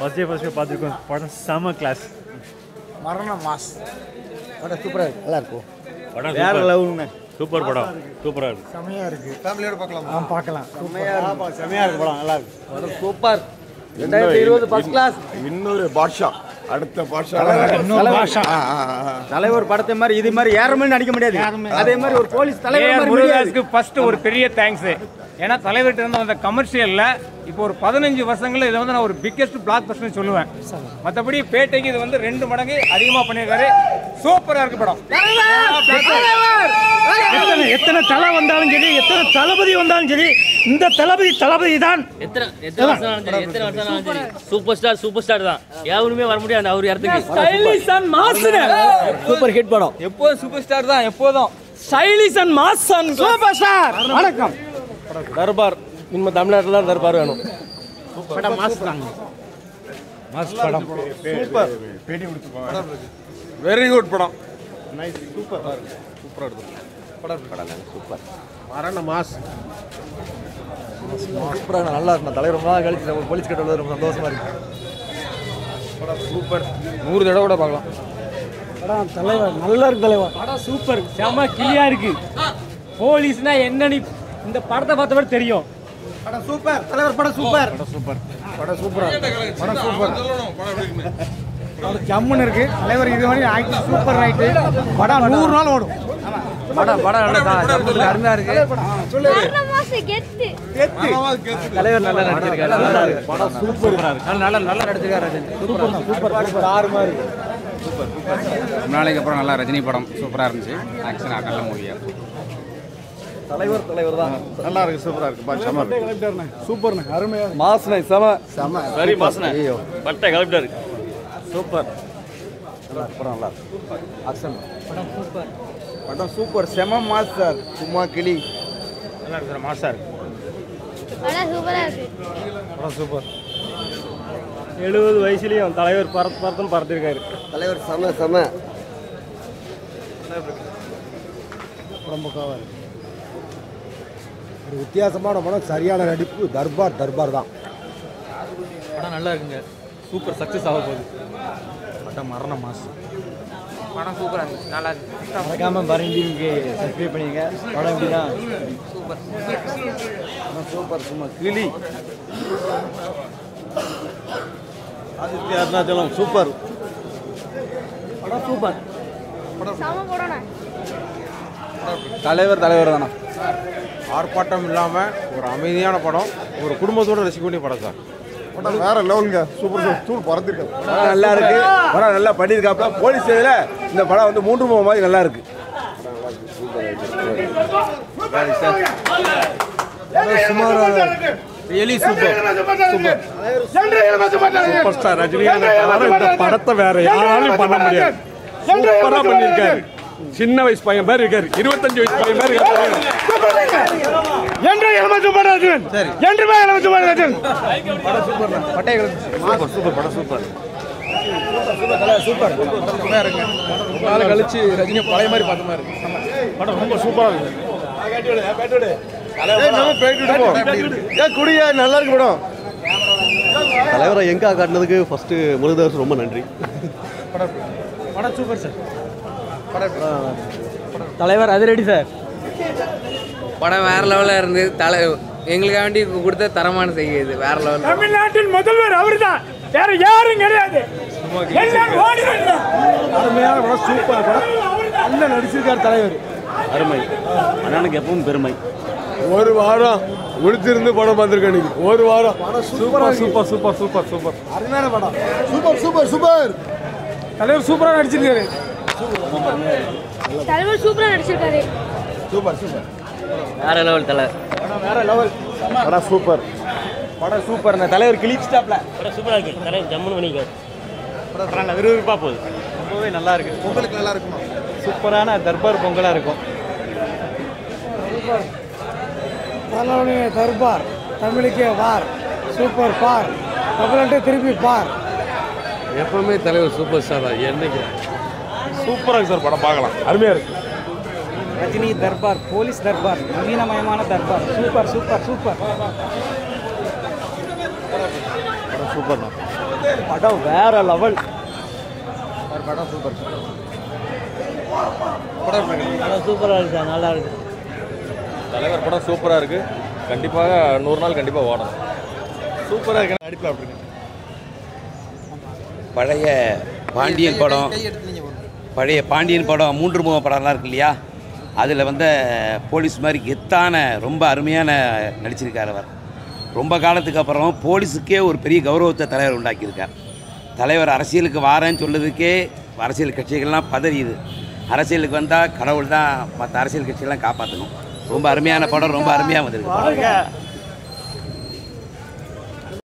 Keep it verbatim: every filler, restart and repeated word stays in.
First day first show பார்த்துருக்கோம். படம் செம கிளாஸ். மரண மாஸ் படம் சூப்பராக இருக்கு, நல்லா இருக்கும். படம் வேற லெவலுங்க. சூப்பர் படம், சூப்பராக இருக்கு, செமையாக இருக்கு. ஃபேமிலியோட பார்க்கலாம். ஆ பார்க்கலாம். செமையாக செமையாக இருக்கு படம், நல்லா இருக்கு. படம் சூப்பர். ரெண்டாயிரத்தி இருபது ஃபர்ஸ்ட் கிளாஸ். இன்னொரு பாட்ஷா, அடுத்த பாட்ஷா தலைவர் படத்தை மாதிரி இது மாதிரி யாருமே நடிக்க முடியாது. அதே மாதிரி ஒரு போலீஸ் தலைவர் முருகதாஸ்க்கு ஃபர்ஸ்ட் ஒரு பெரிய தேங்க்ஸ். ஏன்னா தலைவர்கிட்ட இருந்து வந்த கமர்ஷியல்ல இப்போ ஒரு பதினஞ்சு வருஷங்கள்ல இதை வந்து நான் ஒரு பிக்கெஸ்ட் பிளாக் பஸ்ட்னு சொல்லுவேன். மற்றபடி பேட்டைக்கு இது வந்து ரெண்டு மடங்கு அதிகமாக பண்ணியிருக்காரு. சூப்பராக இருக்கு படம். எத்தனை எத்தனை தலை வந்தாலும் சரி, எத்தனை தளபதி வந்தாலும் சரி, இந்த தளபதி தளபதி தான். எத்தனை எத்தனை வருஷம் எத்தனை வருஷம் சூப்பர் ஸ்டார் சூப்பர் ஸ்டார் தான். யாருமே வர முடியாது அவர் இடத்துக்கு. Stylish and mass. Super hit படம். எப்போதும் சூப்பர் ஸ்டார் தான், எப்போதும் stylish and mass and super star. வணக்கம். தர்பார் இனிமே தமிழ்நாட்டில் தான் தர்பார் வேணும். படம் மாஸ் தான். மாஸ் படம். சூப்பர். பேட்டி கொடுத்து படம். வெரி குட் படம். நைஸ். சூப்பர். சூப்பரா இருக்கு படம். படம் சூப்பர். மரண மாஸ். சூப்பராக நல்லா இருக்கு. தலைவர் ரொம்ப நாள் கழிச்சு ஒரு போலீஸ் கட்ட ரொம்ப சந்தோஷமா இருக்கு. படம் சூப்பர். நூறு தடவை கூட பார்க்கலாம். படம் தலைவர் நல்லா இருக்கு. தலைவர் படம் சூப்பர், செம கிளியா இருக்கு. போலீஸ்னா என்னன்னு இந்த படத்தை பார்த்தவரை தெரியும். படம் சூப்பர். தலைவர் படம் சூப்பர். படம் சூப்பர். படம் சூப்பரா படம் சூப்பர். படம் ஜம்முன்னு இருக்கு. தலைவர் இது மாதிரி ஆக்டிங் சூப்பர் ரைட்டு. படம் நூறு நாள் ஓடும். படம் படம் நல்லா அருமையா இருக்கு. தலைவர் நல்லா நடிச்சிருக்காரு. நல்லா இருக்கு. படம் சூப்பரா இருக்கு. நல்லா நல்லா நடிச்சிருக்காரு. சூப்பர் சூப்பர் சூப்பர் ஆறுமா இருக்கு. சூப்பர் நாளைக்கு அப்புறம் நல்லா ரஜினி படம் சூப்பராக இருந்துச்சு. ஆக்ஷன் நல்ல மூவியா. தலைவர் தலைவர் தான் நல்லா இருக்கு, சூப்பரா இருக்கு. பாட்ஷா இருக்கு. சூப்பர்ண்ணே, அருமையா மாஸ்ண்ணே, செம செம சரி மாசனே பட்டை கலெக்டர் சூப்பர். நல்லா படம் நல்லா சூப்பர். ஆக்ஷன் படம் சூப்பர். படம் சூப்பர், செம மாஸ் சார். சும்மா கிளி நல்லா இருக்கு சார், மாஸா இருக்கு. படம் சூப்பரா இருக்கு. படம் சூப்பர். எழுபது வயசுலயும் தலைவர் பறத்து பறத்துன்னு பறந்துருக்காரு. தலைவர் செம செம. உடம்புக்காக இருக்கு. ஒரு வித்தியாசமான படம், சரியான நடிப்பு. தர்பார் தர்பார் தான். படம் நல்லா இருக்குங்க. சூப்பர் சக்ஸஸ் ஆக போகுது. படம் மரண மாஸ். படம் சூப்பராக இருந்துச்சு, நல்லா இருக்கு. மறக்காம பரண்டிக்கு சப்ஸ்கிரைப் பண்ணிங்க. படம் எப்படின்னா சூப்பர் சூப்பர். சும்மா கிளி. ஆதித்ய அருணாச்சலம் சூப்பர். படம் சூப்பர். சம படம்ண்ணா. தலைவர் தலைவர் தானே. ஆர்ப்பாட்டம் இல்லாமல் ஒரு அமைதியான படம், ஒரு குடும்பத்தோடு ரசிக்கக்கூடிய படம் சார். படம் வேற லெவலுங்க. சூப்பர் சூப்பர் தூள் பறந்துருக்கு. படம் நல்லா இருக்கு. படம் நல்லா பண்ணியிருக்காப்ல. போலீஸ் இதில் இந்த படம் வந்து மூன்று மூணு மாதிரி நல்லா இருக்கு. Really super super. Super star Rajinikanth இந்த படத்தை வேற யாராலும் பண்ண முடியாது. சூப்பரா பண்ணிருக்காரு. சின்ன வயசு பையன் பேர் இருக்காரு, இருபத்தஞ்சு வயசு பையன் பேர் இருக்காரு. என்று எலுமத்து படராஜன் என்றுமே எலுமத்து படராஜன். படம் சூப்பர். பட்டைகள் சூப்பர் சூப்பர். படம் சூப்பர் சூப்பர் சூப்பராக இருக்கு. ரொம்ப நாள் கழிச்சு ரஜினி பழைய மாதிரி பார்த்த மாதிரி இருக்கு. படம் ரொம்ப சூப்பரா இருக்கு. குடியா நல்லா இருக்கு படம். தலைவரை எங்கே காட்டினதுக்கு ஃபர்ஸ்ட்டு முருகதாஸ் ரொம்ப நன்றி. படம் சூப்பர் சார். தலைவர் அது ரெடி சார். படம் வேற லெவலில் இருந்து தலை எங்களுக்காக வேண்டி கொடுத்த தரமான செய்யுது. வேற லெவல். தமிழ்நாட்டின் முதல்வர் அவர் தான், வேற யாரும் கிடையாது. அருமையான படம், சூப்பர் படம். நல்லா நடிச்சிருக்கார் தலைவர். அருமை. அண்ணனுக்கு எப்பவும் பெருமை. ஒரு வாரம் முடிச்சிருந்து படம் பார்த்துருக்கேன் இன்னைக்கு. ஒரு வாரம் super super super super super. அருமையான படம். Super super super. தலைவர் சூப்பராக நடிச்சிருக்காரு. தலைவர் சூப்பரா நடிச்சிருக்காரு. Super super. வேற லெவல் தலை. படம் வேற லெவல். படம் சூப்பர். படம் சூப்பர். தலைவர் கிழிச்சிட்டாப்ல. படம் சூப்பராக இருக்கு. தலைவர் ஜம்முன்னு பண்ணிக்காரு. படம் நல்லா விறுவிறுப்பாக போகுது. ரொம்பவே நல்லா இருக்கு. பொங்கலுக்கு நல்லா இருக்குமா? சூப்பரான தர்பார் பொங்கலாக இருக்கும். தலைவனுடைய தர்பார், தமிழுக்கே வார், சூப்பர் பார், தமிழ்நாட்டை திருப்பி பார். எப்பவுமே தலைவர் சூப்பர் ஸ்டார் தான். என்னைக்கு சூப்பராக இருக்கு சார். படம் பார்க்கலாம், அருமையாக இருக்கு. ரஜினி தர்பார், போலீஸ் தர்பார், நவீனமயமான தர்பார். Super super super. படம் சூப்பர் தான். படம் வேற லெவல். படம் சூப்பர். படம் சூப்பராக இருக்கு சார், நல்லா இருக்கு. தலைவர் படம் சூப்பராக இருக்கு. கண்டிப்பாக நூறு நாள் கண்டிப்பாக ஓடணும். சூப்பராக இருக்கு. நடிப்பில் அப்படி இருக்கு. பழைய பாண்டியன் படம் பழைய பாண்டியன் படம் மூன்று முக படம்லாம் இருக்கு இல்லையா, அதில் வந்து போலீஸ் மாதிரி கெத்தான ரொம்ப அருமையான நடிச்சிருக்கார் அவர். ரொம்ப காலத்துக்கு அப்புறம் போலீஸுக்கே ஒரு பெரிய கௌரவத்தை தலைவர் உண்டாக்கியிருக்கார். தலைவர் அரசியலுக்கு வாரேன்னு சொல்லுறதுக்கே அரசியல் கட்சிகள்லாம் பதறியுது. அரசியலுக்கு வந்தால் கடவுள் தான் மற்ற அரசியல் கட்சிகள்லாம் காப்பாற்றணும். ரொம்ப அருமையான படம், ரொம்ப அருமையாக வந்திருக்கு.